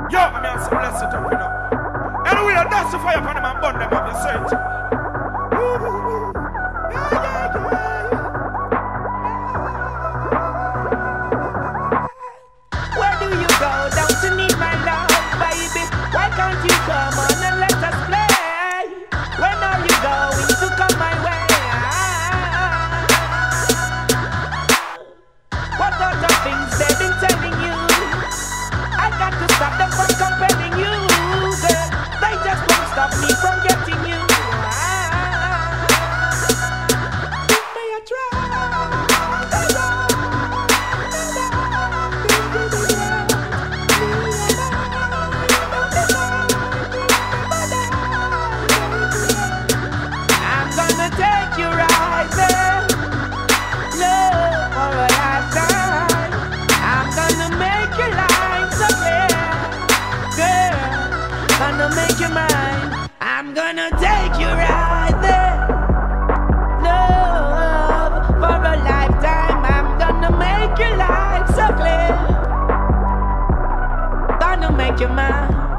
Yo, I mean, I'm blessed it up, you know. Anyway, that's the fire upon them and burn them up, you say it. Where do you go? Don't you need my love, baby? Why can't you come on and let us play? When are you going to come my way? What other things they've been telling you? I got to stop them from compelling you, girl. They just won't stop me from getting you. May I I'm gonna take you right there. Love for a lifetime. I'm gonna make your life so clear. Girl, gonna make you mine. I'm gonna take you right there. Love for a lifetime. I'm gonna make your life so clear. Gonna make you mine.